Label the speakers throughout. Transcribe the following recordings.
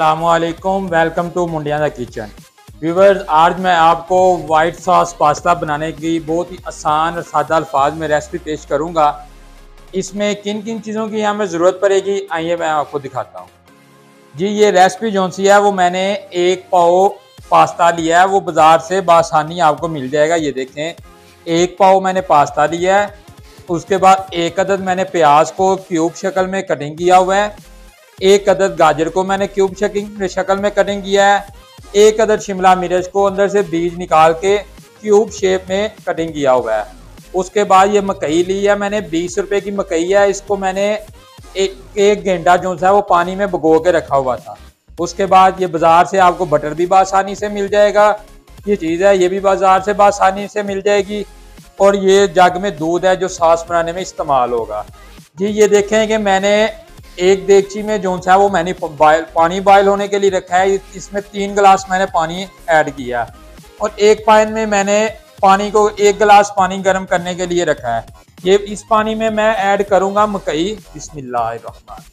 Speaker 1: अस्सलामुअलैकुम, welcome to मुंडिया the kitchen. Viewers, आज मैं आपको वाइट सॉस पास्ता बनाने की बहुत ही आसान और सादा अल्फाज में रेसिपी पेश करूंगा। इसमें किन किन चीज़ों की हमें ज़रूरत पड़ेगी, आइए मैं आपको दिखाता हूं। जी, ये रेसिपी जो सी है वो मैंने 1 पाव पास्ता लिया है, वो बाज़ार से बआसानी आपको मिल जाएगा। ये देखें, 1 पाव मैंने पास्ता लिया है। उसके बाद 1 अदद मैंने प्याज को क्यूब शक्ल में कटिंग किया हुआ है। 1 अदद गाजर को मैंने क्यूब शक्ल में कटिंग किया है। 1 अदद शिमला मिर्च को अंदर से बीज निकाल के क्यूब शेप में कटिंग किया हुआ है। उसके बाद ये मकई ली है मैंने, 20 रुपए की मकई है। इसको मैंने एक घंटा जो सा वो पानी में भिगो के रखा हुआ था। उसके बाद ये बाजार से आपको बटर भी आसानी से मिल जाएगा। ये चीज़ है, ये भी बाजार से आसानी से मिल जाएगी। और ये जग में दूध है जो सॉस बनाने में इस्तेमाल होगा। जी, ये देखें कि मैंने एक देगची में जो सा वो मैंने पानी बॉयल होने के लिए रखा है। इसमें 3 गिलास मैंने पानी ऐड किया और एक पैन में मैंने पानी को 1 गिलास पानी गर्म करने के लिए रखा है। ये इस पानी में मैं ऐड करूंगा मकई। बिस्मिल्लाहिर्रहमानिर्रहीम।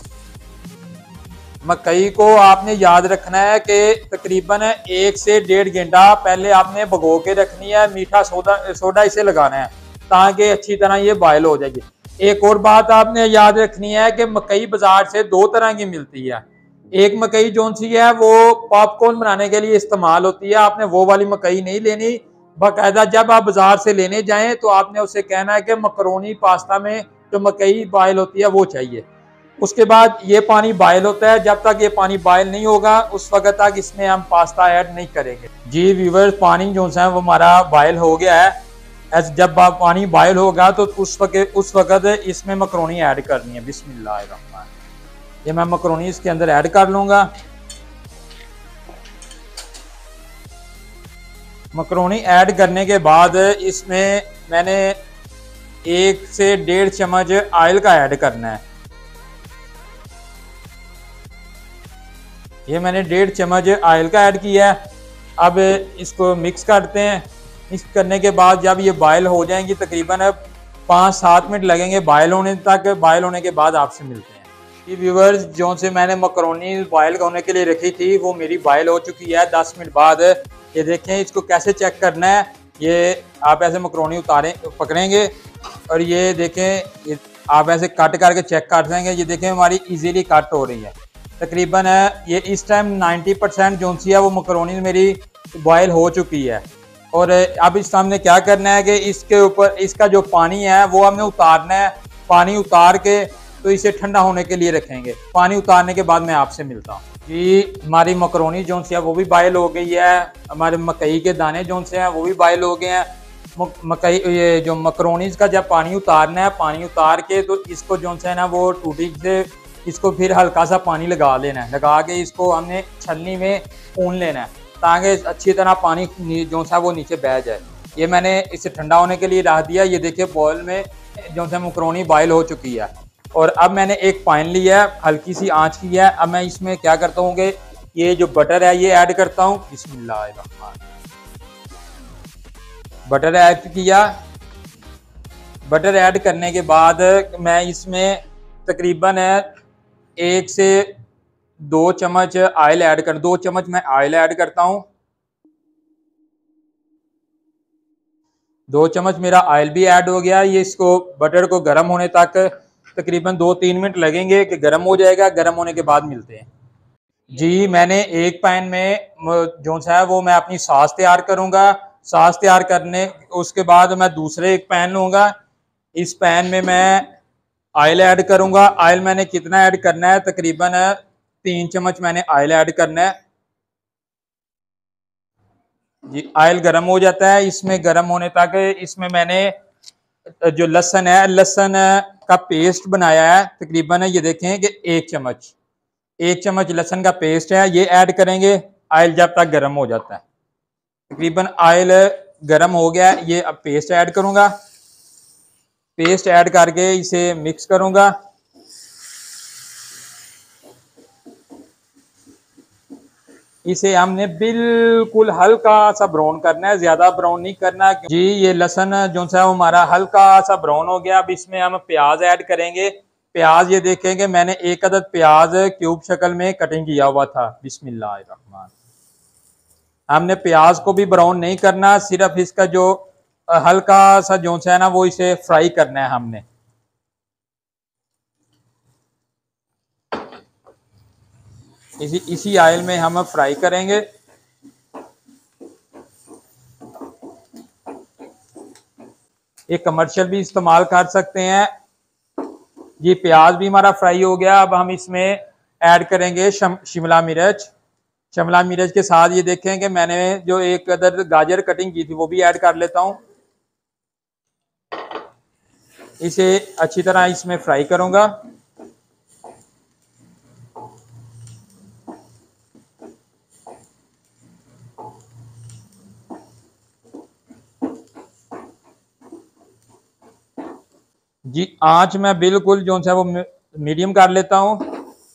Speaker 1: मकई को आपने याद रखना है कि तकरीबन 1 से 1.5 घंटा पहले आपने भिगो के रखनी है। मीठा सोडा इसे लगाना है ताकि अच्छी तरह ये बॉयल हो जाएगी। एक और बात आपने याद रखनी है कि मकई बाजार से 2 तरह की मिलती है। एक मकई जो सी है वो पॉपकॉर्न बनाने के लिए इस्तेमाल होती है। आपने वो वाली मकई नहीं लेनी। बाकायदा जब आप बाजार से लेने जाएं तो आपने उससे कहना है कि मकरोनी पास्ता में जो मकई बॉयल होती है वो चाहिए। उसके बाद ये पानी बॉयल होता है। जब तक ये पानी बॉयल नहीं होगा उस वक्त तक इसमें हम पास्ता ऐड नहीं करेंगे। जी व्यूअर्स, पानी जो है वो हमारा बॉयल हो गया है। जब पानी बॉयल होगा तो उस वक्त इसमें मकरोनी ऐड करनी है। बिस्मिल्लाहिर्रहमान। ये मैं मकरोनी इसके अंदर ऐड कर लूंगा। मकरोनी ऐड करने के बाद इसमें मैंने 1 से 1.5 चम्मच ऑयल का ऐड करना है। ये मैंने 1.5 चम्मच ऑयल का ऐड किया है। अब इसको मिक्स करते हैं। मिक्स करने के बाद जब ये बॉयल हो जाएंगी, तकरीबन 5-7 मिनट लगेंगे बॉयल होने तक। बॉयल होने के बाद आपसे मिलते हैं। ये व्यूअर्स, जो से मैंने मकरोनी बॉयल होने के लिए रखी थी वो मेरी बॉयल हो चुकी है 10 मिनट बाद। ये देखें, इसको कैसे चेक करना है। ये आप ऐसे मकरोनी पकड़ेंगे और ये देखें, आप ऐसे कट करके चेक कर देंगे। ये देखें, हमारी इजीली कट हो रही है। तकरीबन ये इस टाइम 90% जो सी है वो मकरोनी मेरी बॉयल हो चुकी है। और अब इस सामने क्या करना है कि इसके ऊपर इसका जो पानी है वो हमने उतारना है। पानी उतार के तो इसे ठंडा होने के लिए रखेंगे। पानी उतारने के बाद मैं आपसे मिलता हूँ। जी, हमारी मकरोनी जो सी है वो भी बॉयल हो गई है। हमारे मकई के दाने जो से हैं वो भी बॉयल हो गए हैं। मकई ये जो मकरोनी का जब पानी उतारना है, पानी उतार के तो इसको जो है ना वो टूटी से इसको फिर हल्का सा पानी लगा लेना है। लगा के इसको हमने छलनी में पून लेना है ताकि अच्छी तरह पानी जो सा वो नीचे बह जाए। ये मैंने इसे ठंडा होने के लिए रख दिया। ये देखिए, बॉयल में जो सा मकरोनी बॉयल हो चुकी है। और अब मैंने एक पैन लिया है, हल्की सी आंच की है। अब मैं इसमें क्या करता हूँ कि ये जो बटर है ये ऐड करता हूँ। बिस्मिल्लाहिर्रहमान। बटर ऐड किया। बटर ऐड करने के बाद मैं इसमें तकरीबन 1 से 2 चम्मच ऑयल ऐड कर 2 चम्मच मैं ऑयल ऐड करता हूं। 2 चम्मच मेरा ऑयल भी ऐड हो गया। ये इसको बटर को गर्म होने तक तकरीबन 2-3 मिनट लगेंगे कि गर्म हो जाएगा। गर्म होने के बाद मिलते हैं। जी, मैंने एक पैन में जो सा है वो मैं अपनी सॉस तैयार करूंगा। सॉस तैयार करने उसके बाद मैं दूसरे एक पैन लूंगा। इस पैन में मैं ऑयल ऐड करूंगा। ऑयल मैंने कितना ऐड करना है, तकरीबन 3 चम्मच मैंने ऑयल ऐड करना है। जी, ऑयल गर्म हो जाता है। इसमें गर्म होने तक इसमें मैंने जो लहसुन है, लहसुन का पेस्ट बनाया है। तकरीबन ये देखें कि 1 चम्मच लहसुन का पेस्ट है, ये ऐड करेंगे। ऑयल जब तक गर्म हो जाता है, तकरीबन ऑयल गर्म हो गया, ये अब पेस्ट ऐड करूंगा। पेस्ट ऐड करके इसे मिक्स करूंगा। इसे हमने बिल्कुल हल्का सा ब्राउन करना है, ज्यादा ब्राउन नहीं करना। जी, ये लहसुन जो सा हमारा हल्का सा ब्राउन हो गया। अब इसमें हम प्याज ऐड करेंगे। प्याज ये देखें कि मैंने एक अदद प्याज क्यूब शक्ल में कटिंग किया हुआ था। बिस्मिल्लाहिर्रहमान। हमने प्याज को भी ब्राउन नहीं करना, सिर्फ इसका जो हल्का सा जो है ना वो इसे फ्राई करना है हमने। इसी ऑयल में हम फ्राई करेंगे। एक कमर्शियल भी इस्तेमाल कर सकते हैं। ये प्याज भी हमारा फ्राई हो गया। अब हम इसमें ऐड करेंगे शिमला मिर्च। शिमला मिर्च के साथ ये देखें कि मैंने जो एक अदर गाजर कटिंग की थी वो भी ऐड कर लेता हूँ। इसे अच्छी तरह इसमें फ्राई करूंगा। जी आंच मैं बिल्कुल जो है वो मीडियम कर लेता हूँ।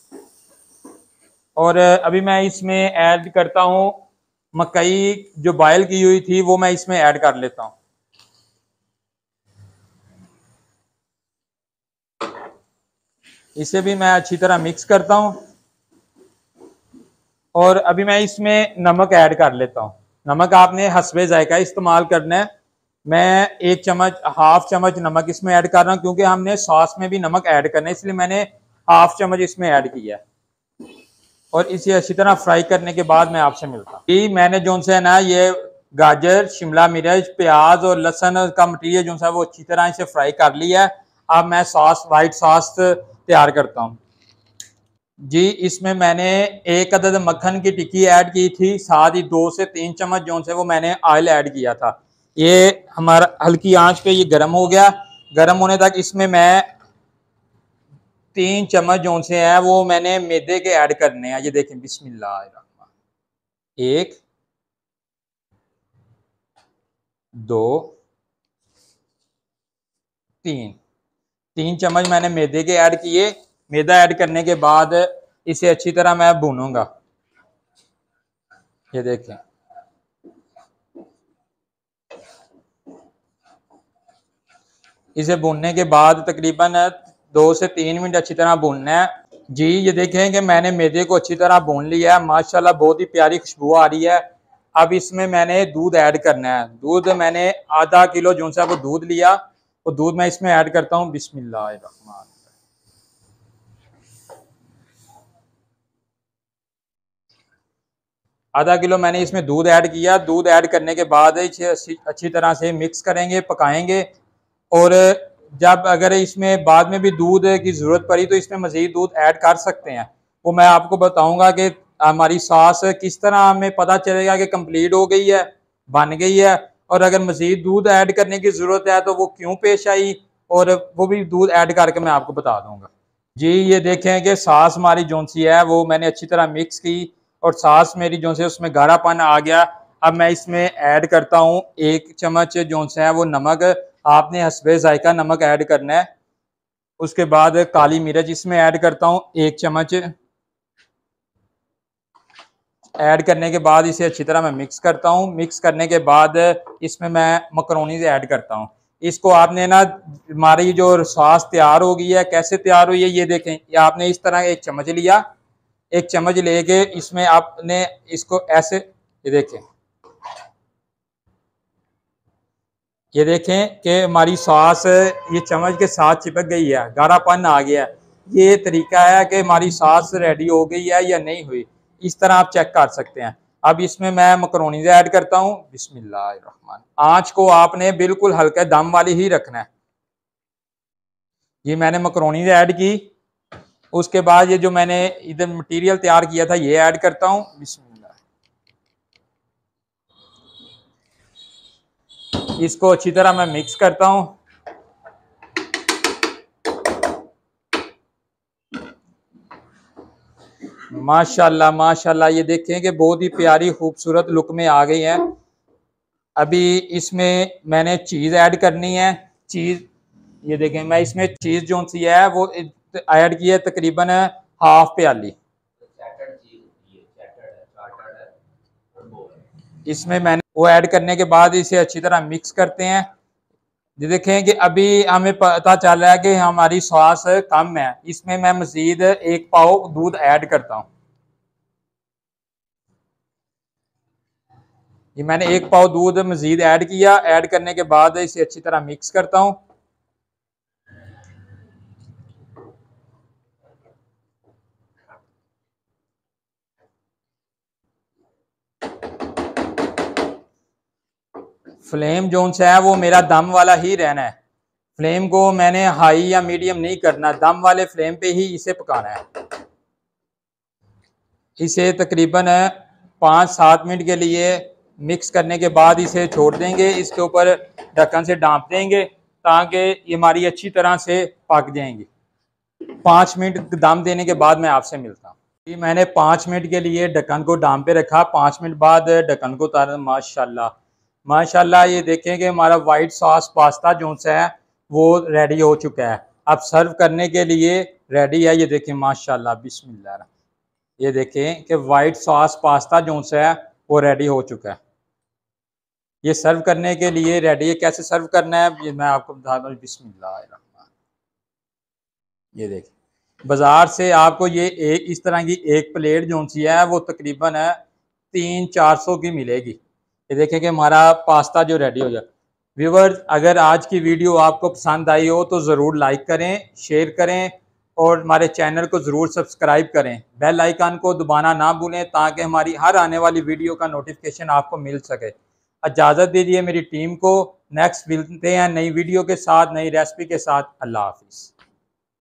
Speaker 1: और अभी मैं इसमें ऐड करता हूँ मकई जो बॉयल की हुई थी, वो मैं इसमें ऐड कर लेता हूँ। इसे भी मैं अच्छी तरह मिक्स करता हूँ। और अभी मैं इसमें नमक ऐड कर लेता हूँ। नमक आपने हस्बे जायका इस्तेमाल करना है। मैं एक चम्मच, हाफ चम्मच नमक इसमें ऐड कर रहा हूँ, क्योंकि हमने सॉस में भी नमक ऐड करना है, इसलिए मैंने हाफ चम्मच इसमें ऐड किया है। और इसे अच्छी तरह फ्राई करने के बाद मैं आपसे मिलता हूँ। ये मैंने जो है ना ये गाजर, शिमला मिर्च, प्याज और लहसुन का मटीरियल जो है वो अच्छी तरह इसे फ्राई कर लिया है। अब मैं सॉस, वाइट सॉस तैयार करता हूँ। जी इसमें मैंने एक अदद मक्खन की टिक्की ऐड की थी, साथ ही 2 से 3 चम्मच जो है वो मैंने ऑयल ऐड किया था। ये हमारा हल्की आंच पे ये गर्म हो गया। गर्म होने तक इसमें मैं 3 चम्मच जो से है वो मैंने मैदे के ऐड करने हैं। ये देखें, बिस्मिल्लाह। 1, 2, 3, 3 चम्मच मैंने मैदे के ऐड किए। मैदा ऐड करने के बाद इसे अच्छी तरह मैं भूनूंगा। ये देखें, इसे भूनने के बाद तकरीबन 2 से 3 मिनट अच्छी तरह भूनना है। जी ये देखें कि मैंने मैदे को अच्छी तरह भून लिया है। माशाल्लाह बहुत ही प्यारी खुशबू आ रही है। अब इसमें मैंने दूध ऐड करना है। दूध मैंने आधा किलो जो सा वो दूध लिया, वो दूध मैं इसमें ऐड करता हूँ। बिस्मिल्लाह। आधा किलो मैंने इसमें दूध ऐड किया। दूध ऐड करने के बाद इसे अच्छी तरह से मिक्स करेंगे, पकाएंगे। और जब अगर इसमें बाद में भी दूध की ज़रूरत पड़ी तो इसमें मज़ीद दूध ऐड कर सकते हैं। वो मैं आपको बताऊंगा कि हमारी सॉस किस तरह हमें पता चलेगा कि कंप्लीट हो गई है, बन गई है। और अगर मज़ीद दूध ऐड करने की ज़रूरत है तो वो क्यों पेश आई, और वो भी दूध ऐड करके मैं आपको बता दूंगा। जी ये देखें कि सॉस हमारी जो सी है वो मैंने अच्छी तरह मिक्स की और सॉस मेरी जो से उसमें गाढ़ापन आ गया। अब मैं इसमें ऐड करता हूँ 1 चम्मच जो है वो नमक। आपने हस्बे जायका नमक ऐड करना है। उसके बाद काली मिर्च इसमें ऐड करता हूँ 1 चम्मच। ऐड करने के बाद इसे अच्छी तरह मैं मिक्स करता हूँ। मिक्स करने के बाद इसमें मैं मकरोनी ऐड करता हूँ। इसको आपने ना, हमारी जो सॉस तैयार हो गई है, कैसे तैयार हुई है ये देखें। ये आपने इस तरह 1 चम्मच लिया, 1 चम्मच लेके इसमें आपने इसको ऐसे, ये देखें, ये देखें कि हमारी सॉस ये चम्मच के साथ चिपक गई है, गाढ़ापन आ गया है। ये तरीका है कि हमारी सॉस रेडी हो गई है या नहीं हुई। इस तरह आप चेक कर सकते हैं। अब इसमें मैं मकरोनी ऐड करता हूँ। बिस्मिल्लाहिर्रहमान। आंच को आपने बिल्कुल हल्के दम वाली ही रखना है। ये मैंने मकरोनी ऐड की। उसके बाद ये जो मैंने इधर मटीरियल तैयार किया था ये ऐड करता हूँ। बिस्मिल्लाह। इसको अच्छी तरह मैं मिक्स करता हूँ। माशाल्लाह माशाल्लाह, ये देखें कि बहुत ही प्यारी खूबसूरत लुक में आ गई है। अभी इसमें मैंने चीज़ ऐड करनी है। चीज़, ये देखें, मैं इसमें चीज़ जो सी है वो ऐड की है तकरीबन हाफ प्याली। इसमें मैंने वो ऐड करने के बाद इसे अच्छी तरह मिक्स करते हैं। ये देखें कि अभी हमें पता चल रहा है कि हमारी सॉस कम है। इसमें मैं मजीद 1 पाव दूध ऐड करता हूँ। ये मैंने 1 पाव दूध मजीद ऐड किया। ऐड करने के बाद इसे अच्छी तरह मिक्स करता हूँ। फ्लेम जोन से है वो मेरा दम वाला ही रहना है। फ्लेम को मैंने हाई या मीडियम नहीं करना, दम वाले फ्लेम पे ही इसे पकाना है। इसे तकरीबन 5-7 मिनट के लिए मिक्स करने के बाद इसे छोड़ देंगे। इसके ऊपर ढक्कन से ढांप देंगे ताकि ये हमारी अच्छी तरह से पक जाएंगी। 5 मिनट दम देने के बाद मैं आपसे मिलता हूँ। ये मैंने 5 मिनट के लिए ढक्कन को दाम पे रखा। 5 मिनट बाद ढक्कन को उतारा। माशाल्लाह माशाल्लाह, ये देखें कि हमारा वाइट सॉस पास्ता जो सा है वो रेडी हो चुका है। अब सर्व करने के लिए रेडी है। ये देखें माशाल्लाह, बिस्मिल्लाह। ये देखें कि वाइट सॉस पास्ता जो सा है वो रेडी हो चुका है। ये सर्व करने के लिए रेडी है। कैसे सर्व करना है ये मैं आपको बता दूँ। बिस्मिल्लाह। ये देखिए, बाजार से आपको ये एक इस तरह की एक प्लेट जो सी है वो तकरीबन 300-400 की मिलेगी। ये देखें कि हमारा पास्ता जो रेडी हो जाए। व्यूवर्स, अगर आज की वीडियो आपको पसंद आई हो तो ज़रूर लाइक करें, शेयर करें और हमारे चैनल को ज़रूर सब्सक्राइब करें। बेल आइकन को दबाना ना भूलें ताकि हमारी हर आने वाली वीडियो का नोटिफिकेशन आपको मिल सके। इजाज़त दीजिए मेरी टीम को। नेक्स्ट मिलते हैं नई वीडियो के साथ, नई रेसिपी के साथ। अल्लाह हाफिज़।